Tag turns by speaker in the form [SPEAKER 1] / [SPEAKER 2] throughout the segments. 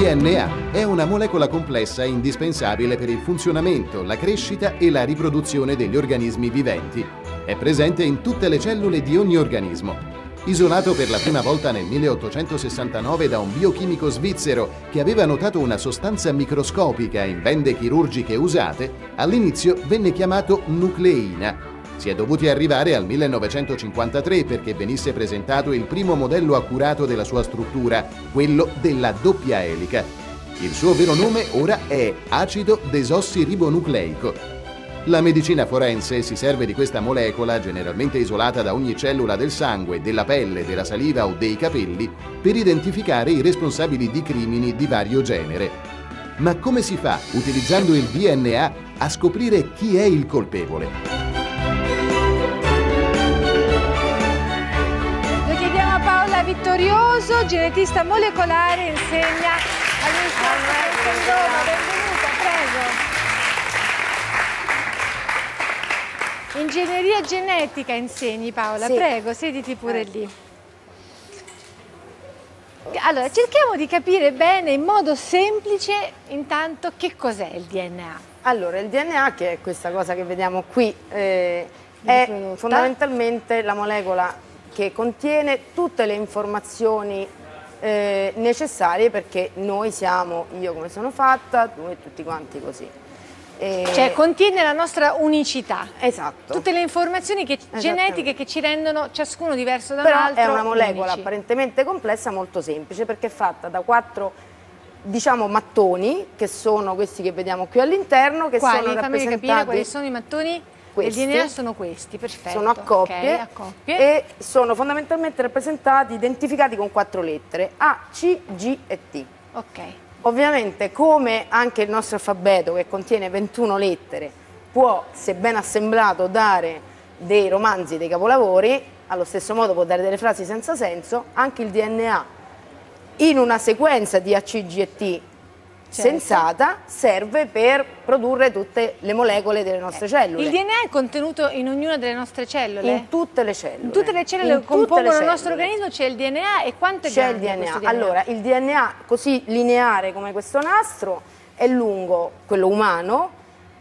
[SPEAKER 1] DNA è una molecola complessa indispensabile per il funzionamento, la crescita e la riproduzione degli organismi viventi. È presente in tutte le cellule di ogni organismo. Isolato per la prima volta nel 1869 da un biochimico svizzero che aveva notato una sostanza microscopica in bende chirurgiche usate, all'inizio venne chiamato nucleina. Si è dovuti arrivare al 1953 perché venisse presentato il primo modello accurato della sua struttura, quello della doppia elica. Il suo vero nome ora è acido desossiribonucleico. La medicina forense si serve di questa molecola, generalmente isolata da ogni cellula del sangue, della pelle, della saliva o dei capelli, per identificare i responsabili di crimini di vario genere. Ma come si fa, utilizzando il DNA, a scoprire chi è il colpevole?
[SPEAKER 2] Vittorioso, genetista molecolare, insegna all'Università di Roma. Benvenuta, prego. Ingegneria genetica insegni, Paola, sì. Prego, sediti pure lì. Allora, cerchiamo di capire bene, in modo semplice, intanto, che cos'è il DNA.
[SPEAKER 3] Allora, il DNA, che è questa cosa che vediamo qui, è fondamentalmente la molecola che contiene tutte le informazioni necessarie perché noi siamo, io come sono fatta, tu e tutti quanti così.
[SPEAKER 2] Cioè contiene la nostra unicità.
[SPEAKER 3] Esatto.
[SPEAKER 2] Tutte le informazioni genetiche che ci rendono ciascuno diverso da un altro.
[SPEAKER 3] Però è una molecola
[SPEAKER 2] unici.
[SPEAKER 3] Apparentemente complessa, molto semplice, perché è fatta da 4, diciamo, mattoni, che sono questi che vediamo qui all'interno, che
[SPEAKER 2] Quali?
[SPEAKER 3] sono
[SPEAKER 2] Fammi
[SPEAKER 3] rappresentati...
[SPEAKER 2] capire quali sono i mattoni.
[SPEAKER 3] Questi.
[SPEAKER 2] Il DNA sono questi, perfetto.
[SPEAKER 3] Sono a coppie,
[SPEAKER 2] okay, a coppie
[SPEAKER 3] e sono fondamentalmente rappresentati, identificati con 4 lettere, A, C, G e T.
[SPEAKER 2] Ok.
[SPEAKER 3] Ovviamente, come anche il nostro alfabeto, che contiene 21 lettere, può, se ben assemblato, dare dei romanzi, dei capolavori, allo stesso modo può dare delle frasi senza senso, anche il DNA, in una sequenza di A, C, G e T, sensata, serve per produrre tutte le molecole delle nostre cellule.
[SPEAKER 2] Il DNA è contenuto in ognuna delle nostre cellule?
[SPEAKER 3] In tutte le cellule.
[SPEAKER 2] In tutte le cellule che compongono il nostro organismo c'è il DNA, e quanto è grande questo DNA?
[SPEAKER 3] Allora, il DNA così lineare come questo nastro è lungo, quello umano,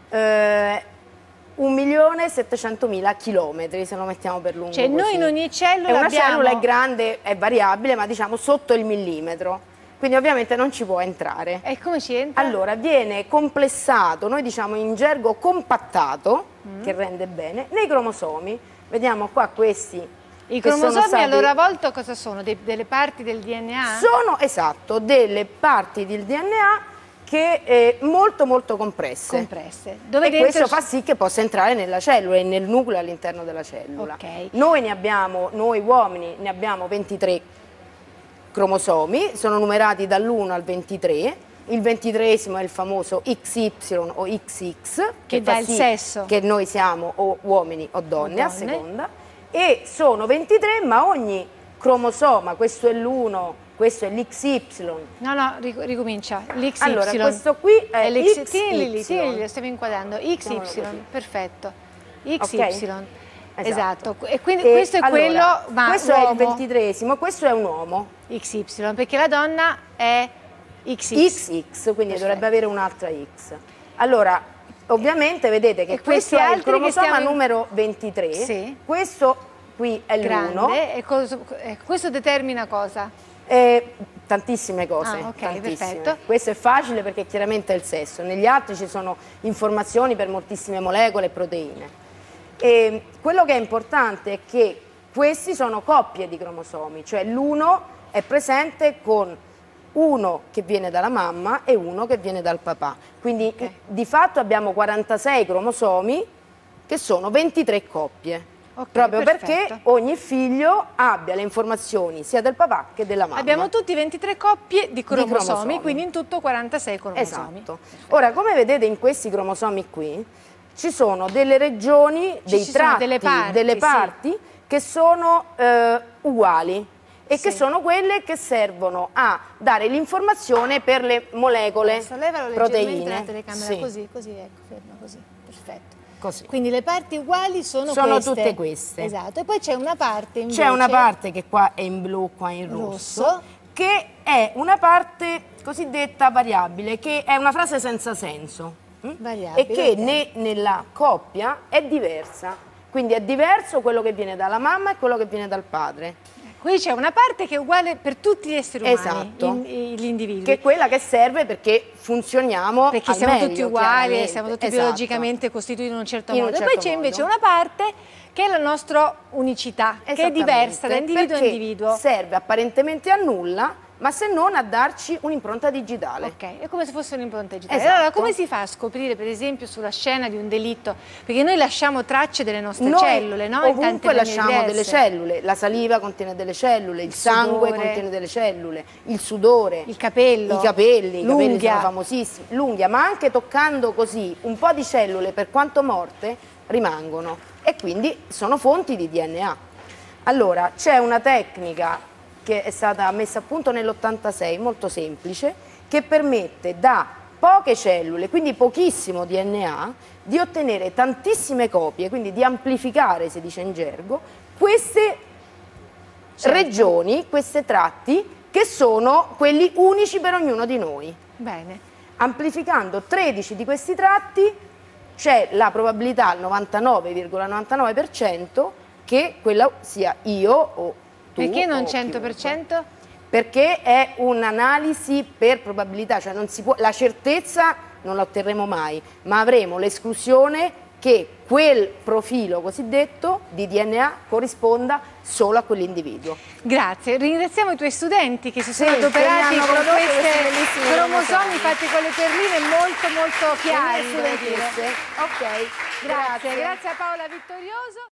[SPEAKER 3] 1.700.000 chilometri, se lo mettiamo per lungo.
[SPEAKER 2] Cioè noi in ogni cellula
[SPEAKER 3] una
[SPEAKER 2] abbiamo...
[SPEAKER 3] cellula è grande, è variabile, ma diciamo sotto il millimetro. Quindi ovviamente non ci può entrare.
[SPEAKER 2] E come ci entra?
[SPEAKER 3] Allora, viene complessato, noi diciamo in gergo compattato, che rende bene, nei cromosomi. Vediamo qua questi.
[SPEAKER 2] I cromosomi a loro volta cosa sono? Delle parti del DNA?
[SPEAKER 3] Sono, esatto, delle parti del DNA che molto molto compresse.
[SPEAKER 2] Dove
[SPEAKER 3] e questo fa sì che possa entrare nella cellula e nel nucleo all'interno della cellula.
[SPEAKER 2] Okay.
[SPEAKER 3] Noi uomini ne abbiamo 23 cromosomi, sono numerati dall'1 al 23, il 23esimo è il famoso XY o XX,
[SPEAKER 2] che dà il sesso,
[SPEAKER 3] che noi siamo o uomini o donne, a seconda, e sono 23, ma ogni cromosoma, questo è l'1, questo è l'XY.
[SPEAKER 2] No, ricomincia. L'XY.
[SPEAKER 3] Allora, questo qui è l'XY.
[SPEAKER 2] Sì, lo stiamo inquadrando. XY, perfetto. XY. Okay. Esatto. E quindi questo è allora, quello, ma
[SPEAKER 3] questo
[SPEAKER 2] uomo.
[SPEAKER 3] È il 23esimo, questo è un uomo.
[SPEAKER 2] XY, perché la donna è
[SPEAKER 3] XX, quindi dovrebbe avere un'altra X. Allora, ovviamente vedete che questo è il cromosoma numero 23,
[SPEAKER 2] sì.
[SPEAKER 3] Questo qui è l'1.
[SPEAKER 2] E questo determina cosa?
[SPEAKER 3] Tantissime cose,
[SPEAKER 2] ok, perfetto.
[SPEAKER 3] Questo è facile perché chiaramente è il sesso, negli altri ci sono informazioni per moltissime molecole e proteine. E quello che è importante è che questi sono coppie di cromosomi, cioè l'1 è presente con uno che viene dalla mamma e uno che viene dal papà. Quindi di fatto abbiamo 46 cromosomi che sono 23 coppie. Proprio perché ogni figlio abbia le informazioni sia del papà che della mamma.
[SPEAKER 2] Abbiamo tutti 23 coppie di cromosomi, quindi in tutto 46 cromosomi.
[SPEAKER 3] Esatto. Ora, come vedete in questi cromosomi qui, ci sono delle regioni, dei tratti, delle parti che sono uguali e che sono quelle che servono a dare l'informazione per le molecole, proteine.
[SPEAKER 2] La telecamera, così, ecco, ferma così, perfetto.
[SPEAKER 3] Così.
[SPEAKER 2] Quindi le parti uguali sono queste.
[SPEAKER 3] Tutte queste.
[SPEAKER 2] Esatto, e poi c'è una parte invece...
[SPEAKER 3] C'è una parte che qua è in blu, qua in rosso, che è una parte cosiddetta variabile, che è una frase senza senso.
[SPEAKER 2] Variabile,
[SPEAKER 3] e che nella coppia è diversa. Quindi è diverso quello che viene dalla mamma e quello che viene dal padre.
[SPEAKER 2] Qui c'è una parte che è uguale per tutti gli esseri umani,
[SPEAKER 3] esatto,
[SPEAKER 2] gli individui.
[SPEAKER 3] Che è quella che serve perché funzioniamo
[SPEAKER 2] perché
[SPEAKER 3] al
[SPEAKER 2] siamo
[SPEAKER 3] meglio,
[SPEAKER 2] tutti uguali, siamo tutti biologicamente costituiti in un certo modo. E poi c'è invece una parte che è la nostra unicità, che è diversa da individuo a individuo.
[SPEAKER 3] Serve apparentemente a nulla, ma se non a darci un'impronta digitale.
[SPEAKER 2] Ok, è come se fosse un'impronta digitale. Allora, come si fa a scoprire, per esempio, sulla scena di un delitto? Perché noi lasciamo tracce delle nostre cellule, no?
[SPEAKER 3] Ovunque lasciamo delle cellule, la saliva contiene delle cellule, il sangue contiene delle cellule, il sudore,
[SPEAKER 2] il capello,
[SPEAKER 3] i capelli sono famosissimi, l'unghia, ma anche toccando così un po' di cellule, per quanto morte, rimangono e quindi sono fonti di DNA. Allora, c'è una tecnica che è stata messa a punto nell'86, molto semplice, che permette da poche cellule, quindi pochissimo DNA, di ottenere tantissime copie, quindi di amplificare, si dice in gergo, queste regioni, questi tratti, che sono quelli unici per ognuno di noi.
[SPEAKER 2] Bene.
[SPEAKER 3] Amplificando 13 di questi tratti c'è la probabilità al 99,99% che quella sia io o
[SPEAKER 2] perché non 100%?
[SPEAKER 3] Perché è un'analisi per probabilità, cioè non si può, la certezza non la otterremo mai, ma avremo l'esclusione che quel profilo cosiddetto di DNA corrisponda solo a quell'individuo.
[SPEAKER 2] Grazie, ringraziamo i tuoi studenti che si sono adoperati con questi cromosomi fatti con le perline molto chiari.
[SPEAKER 3] Ok,
[SPEAKER 2] grazie a Paola Vittorioso.